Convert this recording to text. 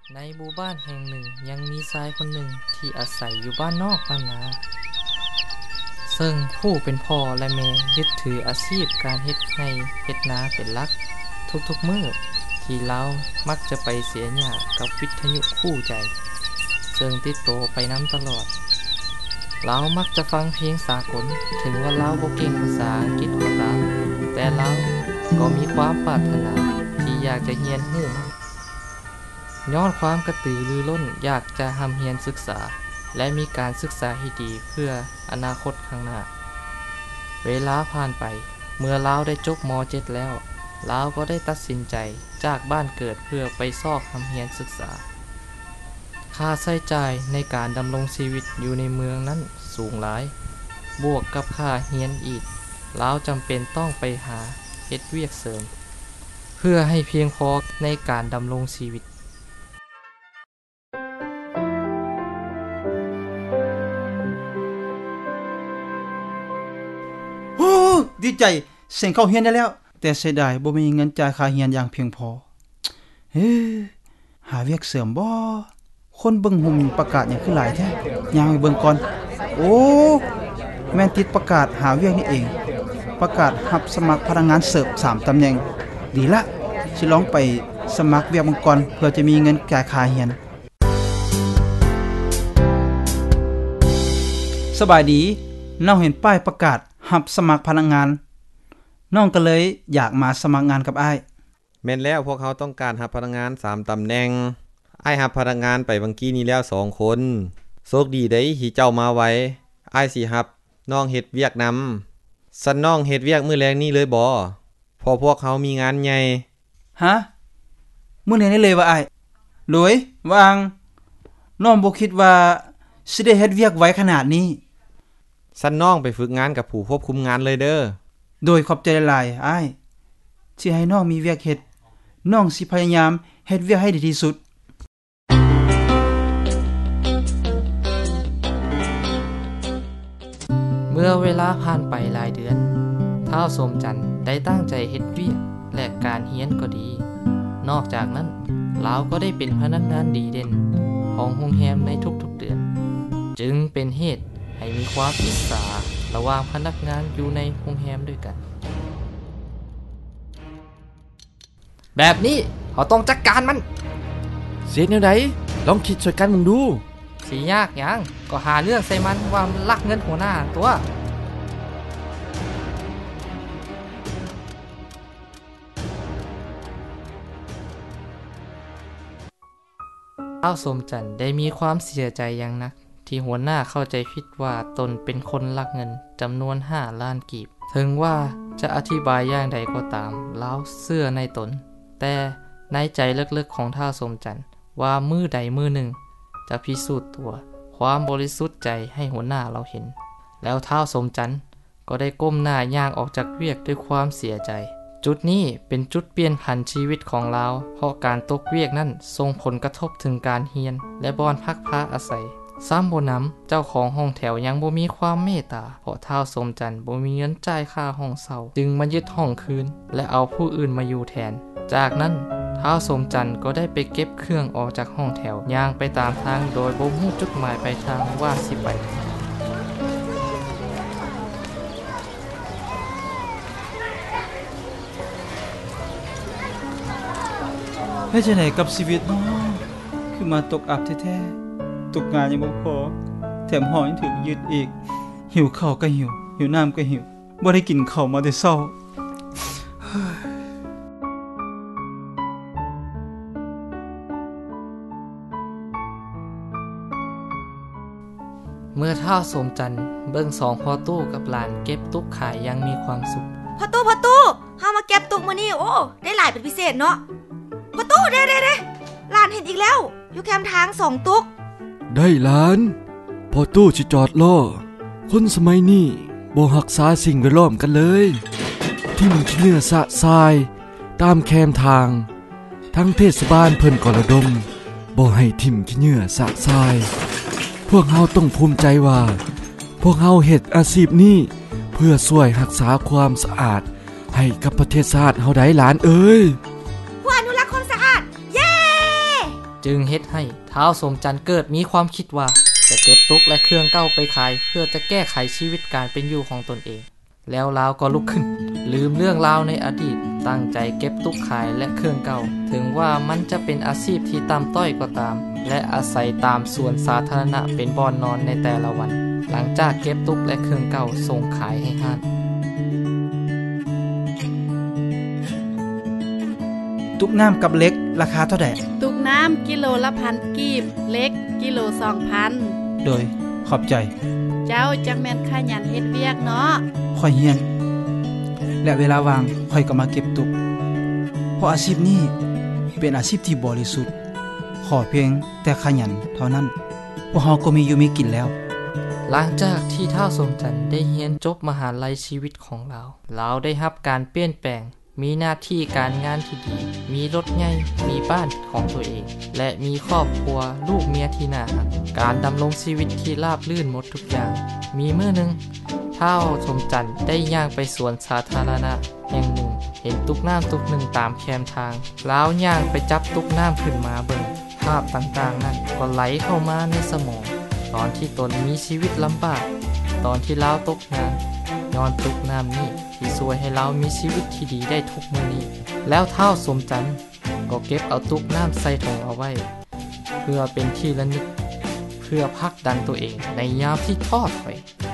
ในหมู่บ้านแห่งหนึ่งยังมีชายคนหนึ่งที่อาศัยอยู่บ้านนอกบ้านนาซึ่งผู้เป็นพ่อและแม่ยึดถืออาชีพการเฮ็ดไร่เฮ็ดนาเป็นหลักทุกๆมื้อที่เรามักจะไปเสียหญ้ากับวิทยุคู่ใจซึ่งติดตัวไปนำตลอดเรามักจะฟังเพลงสากลถึงว่าเราบ่เก่งภาษาอังกฤษก็ตามแต่เราก็มีความปรารถนาที่อยากจะเรียนรู้ย้อนความกระตือรือร้นอยากจะทำเรียนศึกษาและมีการศึกษาที่ดีเพื่ออนาคตข้างหน้าเวลาผ่านไปเมื่อเราได้จบม.7 แล้วเราก็ได้ตัดสินใจจากบ้านเกิดเพื่อไปซอกทำเรียนศึกษาค่าใช้จ่ายในการดำรงชีวิตอยู่ในเมืองนั้นสูงหลายบวกกับค่าเรียนอีกเราจำเป็นต้องไปหาเฮ็ดเวียกเสริมเพื่อให้เพียงพอในการดำรงชีวิตโอ้ดีใจเสียงเข้าเรียนได้แล้วแต่เสียดายบ่มีเงินจ่ายค่าเรียนอย่างเพียงพอหาเวียกเสริมบ่คนเบิ่งหุ่มประกาศหยังคือหลายแท้ย่างไปเบิ่งก่อนโอ้แม่นติดประกาศหาเวียกนี่เองประกาศรับสมัครพนักงานเสิร์ฟ3ตำแหน่งดีละสิลองไปสมัครเวียกมังกรเพื่อจะมีเงินจ่ายค่าเรียนสบายดีน้องเห็นป้ายประกาศรับสมัครพนักงานน้องก็เลยอยากมาสมัครงานกับอ้ายแม่นแล้วพวกเขาต้องการรับพนักงาน3ตำแหน่งอ้ายรับพนักงานไปบางกี้นี้แล้ว2คนโชคดีได้ที่เจ้ามาไว้อ้ายสิรับน้องเฮ็ดเวียกนำสันน้องเฮ็ดเวียกมื้อแลงนี้เลยบ่พอพวกเขามีงานใหญ่ฮะมื้อนี้ได้เลยว่าอ้ายโดยวางน้องบ่คิดว่าสิได้เฮ็ดเวียกไวขนาดนี้สันน้องไปฝึกงานกับผู้ควบคุมงานเลยเด้อโดยขอบใจหลายอ้ายที่ให้น้องมีเวียกเฮ็ดน้องสิพยายามเฮ็ดเวียกให้ดีที่สุดเมื่อเวลาผ่านไปหลายเดือนท้าวสมจันทร์ได้ตั้งใจเฮ็ดเวียกและการเรียนก็ดีนอกจากนั้นเราก็ได้เป็นพนักงานดีเด่นของโรงแรมในทุกๆเดือนจึงเป็นเหตุให้มีความอิจฉาระหว่างพนักงานอยู่ในโรงแรมด้วยกันแบบนี้เขาต้องจัดการมันเสียแนวใดลองคิดช่วยกันมึงดูสิยากหยังก็หาเรื่องใส่มันว่ามันลักเงินหัวหน้าตัวท้าวสมจันทร์ได้มีความเสียใจอย่างนักที่หัวหน้าเข้าใจผิดว่าตนเป็นคนลักเงินจำนวน5 ล้านกีบถึงว่าจะอธิบายอย่างใดก็ตามแล้วเชื่อในตนแต่ในใจลึกๆของท้าวสมจันทร์ว่ามื้อใดมื้อหนึ่งจะพิสูจน์ตัวความบริสุทธิ์ใจให้หัวหน้าเราเห็นแล้วท้าวสมจันทร์ก็ได้ก้มหน้าย่างออกจากเวียกด้วยความเสียใจจุดนี้เป็นจุดเปลี่ยนผันชีวิตของเราเพราะการตกเวียกนั้นส่งผลกระทบถึงการเรียนและบ่อนพักผ้าอาศัยซ้ำบ่นำเจ้าของห้องแถวยังบ่มีความเมตตาเพราะท้าวสมจันทร์บ่มีเงินจ่ายค่าห้องเช่าจึงมายึดห้องคืนและเอาผู้อื่นมาอยู่แทนจากนั้นท้าวสมจันทร์ก็ได้ไปเก็บเครื่องออกจากห้องแถวย่างไปตามทางโดยบ่รู้จุดหมายปลายทางว่าสิไปเฮ็ดจังได๋กับชีวิตน้อคือมาตกอับแท้ๆตกงานยังบ่พอแถมห้องยังถูกยึดอีกหิวข้าวก็หิวน้ำก็หิวบ่ได้กินข้าวมาแต่เช้าเมื่อท้าวสมจันทร์เบิ่ง2พ่อตู้กับหลานเก็บตุกขายยังมีความสุขพ่อตู้เฮามาเก็บตุกมื้อนี้โอ้ได้หลายเป็นพิเศษเนาะพ่อตู้เด้หลานเห็นอีกแล้วอยู่แคมทาง2ตุกได้หลานพอตู้สิจอดล้อคนสมัยนี้บ่รักษาสิ่งแวดล้อมกันเลยที่มันเนื้อสะทรายตามแคมทางทั้งเทศบาลเพิ่นก็ระดมบ่ให้ทิ่มขี้เหงื่อสะทรายพวกเฮาต้องภูมิใจว่าพวกเฮาเฮ็ดอาชีพนี้เพื่อช่วยรักษาความสะอาดให้กับประเทศชาติเฮาได้หลานเอ้ยผู้อนุรักษ์ความสะอาดเย้จจึงเฮ็ดให้ท้าวสมจันทร์เกิดมีความคิดว่าจะเก็บตุกและเครื่องเก่าไปขายเพื่อจะแก้ไขชีวิตการเป็นอยู่ของตนเอง แล้วลาวก็ลุกขึ้นลืมเรื่องราวในอดีตตั้งใจเก็บตุกขายและเครื่องเก่าถึงว่ามันจะเป็นอาชีพที่ต่ำต้อยก็ตามและอาศัยตามสวนสาธารณะเป็นบ่อนนอนในแต่ละวันหลังจากเก็บตุกและเครื่องเก่าส่งขายให้ห้านตุกน้ำกับเล็กราคาเท่าใดตุกน้ำกิโลละ1,000 กีบเล็กกิโล2,000 โดยขอบใจเจ้าจังแม่นขยันเฮ็ดเวียกเนาะค่อยเฮียนและเวลาว่างค่อยก็มาเก็บตุกเพราะอาชีพนี้เป็นอาชีพที่บริสุทธิ์ขอเพียงแต่ขยันเท่านั้นพวกเราก็มีอยู่มีกินแล้วหลังจากที่ท้าวสมจันทร์ได้เรียนจบมหาลัยชีวิตของเราได้รับการเปลี่ยนแปลงมีหน้าที่การงานที่ดีมีรถใหญ่มีบ้านของตัวเองและมีครอบครัวลูกเมียที่น่ารักการดำรงชีวิตที่ราบรื่นหมดทุกอย่างมีมื้อนึงท้าวสมจันทร์ได้ย่างไปสวนสาธารณะแห่งหนึ่งเห็นตุกน้ำตุกหนึ่งตามแคมทางแล้วย่างไปจับตุกน้ำขึ้นมาเบิ่งภาพต่างๆนั้นก็ไหลเข้ามาในสมองตอนที่ตนมีชีวิตลำบากตอนที่ลาวตกงานย้อนตุกน้ำนี้ที่ช่วยให้เรามีชีวิตที่ดีได้ทุกมื้อนี้แล้วท้าวสมจันทร์ก็เก็บเอาตุกน้ำใส่ถุงเอาไว้เพื่อเป็นที่ระลึกเพื่อพักดันตัวเองในยามที่ท้อถอย